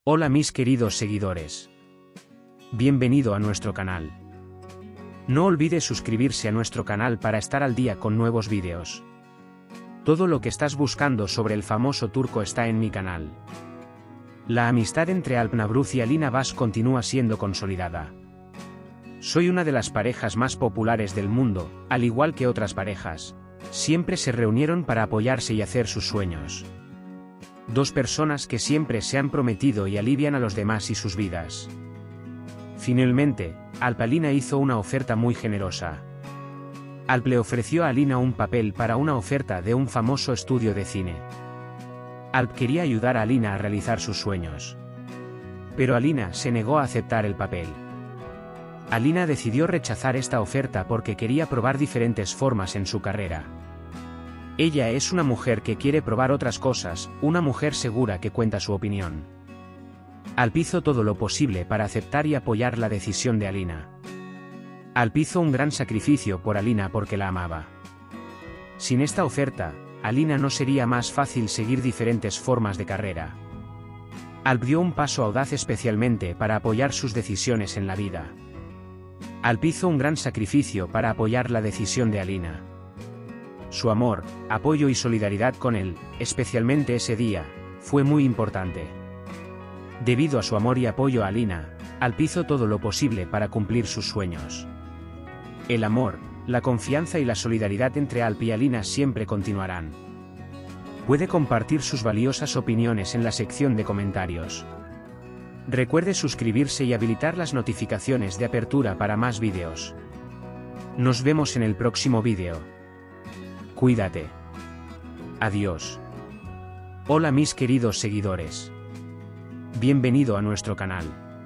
Hola mis queridos seguidores. Bienvenido a nuestro canal. No olvides suscribirse a nuestro canal para estar al día con nuevos vídeos. Todo lo que estás buscando sobre el famoso turco está en mi canal. La amistad entre Alp Navruz y Alina Baş continúa siendo consolidada. Soy una de las parejas más populares del mundo, al igual que otras parejas. Siempre se reunieron para apoyarse y hacer sus sueños. Dos personas que siempre se han prometido y alivian a los demás y sus vidas. Finalmente, Alp Alina hizo una oferta muy generosa. Alp le ofreció a Alina un papel para una oferta de un famoso estudio de cine. Alp quería ayudar a Alina a realizar sus sueños. Pero Alina se negó a aceptar el papel. Alina decidió rechazar esta oferta porque quería probar diferentes formas en su carrera. Ella es una mujer que quiere probar otras cosas, una mujer segura que cuenta su opinión. Alp hizo todo lo posible para aceptar y apoyar la decisión de Alina. Alp hizo un gran sacrificio por Alina porque la amaba. Sin esta oferta, Alina no sería más fácil seguir diferentes formas de carrera. Alp dio un paso audaz especialmente para apoyar sus decisiones en la vida. Alp hizo un gran sacrificio para apoyar la decisión de Alina. Su amor, apoyo y solidaridad con él, especialmente ese día, fue muy importante. Debido a su amor y apoyo a Alina, Alp hizo todo lo posible para cumplir sus sueños. El amor, la confianza y la solidaridad entre Alp y Alina siempre continuarán. Puede compartir sus valiosas opiniones en la sección de comentarios. Recuerde suscribirse y habilitar las notificaciones de apertura para más vídeos. Nos vemos en el próximo vídeo. Cuídate. Adiós. Hola mis queridos seguidores. Bienvenido a nuestro canal.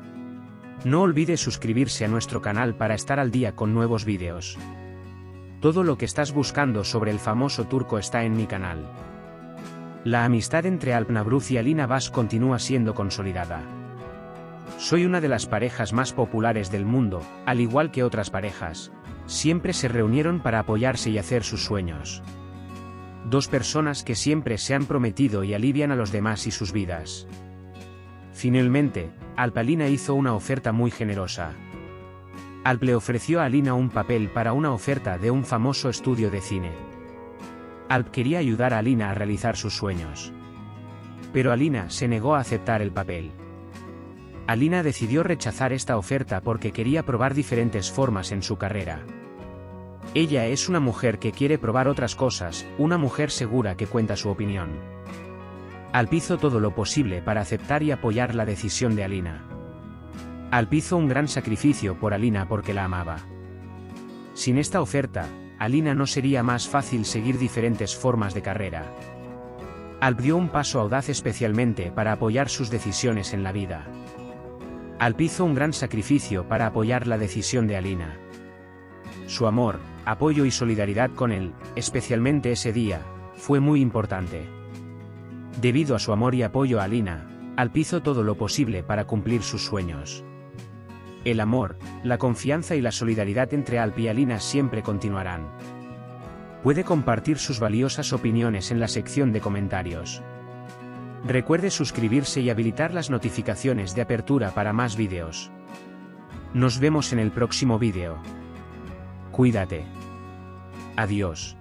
No olvides suscribirse a nuestro canal para estar al día con nuevos vídeos. Todo lo que estás buscando sobre el famoso turco está en mi canal. La amistad entre Alp Navruz y Alina Baş continúa siendo consolidada. Soy una de las parejas más populares del mundo, al igual que otras parejas. Siempre se reunieron para apoyarse y hacer sus sueños. Dos personas que siempre se han prometido y alivian a los demás y sus vidas. Finalmente, Alp Alina hizo una oferta muy generosa. Alp le ofreció a Alina un papel para una oferta de un famoso estudio de cine. Alp quería ayudar a Alina a realizar sus sueños. Pero Alina se negó a aceptar el papel. Alina decidió rechazar esta oferta porque quería probar diferentes formas en su carrera. Ella es una mujer que quiere probar otras cosas, una mujer segura que cuenta su opinión. Alp hizo todo lo posible para aceptar y apoyar la decisión de Alina. Alp hizo un gran sacrificio por Alina porque la amaba. Sin esta oferta, Alina no sería más fácil seguir diferentes formas de carrera. Alp dio un paso audaz especialmente para apoyar sus decisiones en la vida. Alp hizo un gran sacrificio para apoyar la decisión de Alina. Su amor, apoyo y solidaridad con él, especialmente ese día, fue muy importante. Debido a su amor y apoyo a Alina, Alp hizo todo lo posible para cumplir sus sueños. El amor, la confianza y la solidaridad entre Alp y Alina siempre continuarán. Puede compartir sus valiosas opiniones en la sección de comentarios. Recuerde suscribirse y habilitar las notificaciones de apertura para más vídeos. Nos vemos en el próximo vídeo. Cuídate. Adiós.